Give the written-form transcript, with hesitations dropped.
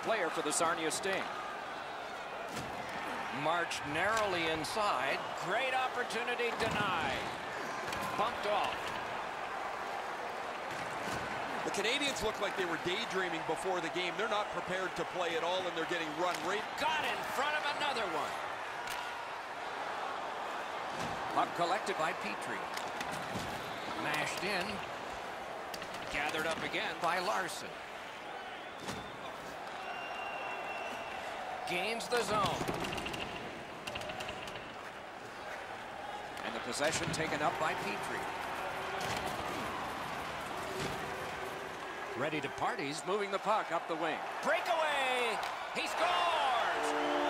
player for the Sarnia Sting. Marched narrowly inside. Great opportunity denied. Bumped off. The Canadians look like they were daydreaming before the game. They're not prepared to play at all, and they're getting run right. Got in front of another one. Puck collected by Petrie. Mashed in. Gathered up again by Larson. Gains the zone. And the possession taken up by Petrie. Ready to parties, moving the puck up the wing. Breakaway! He scores!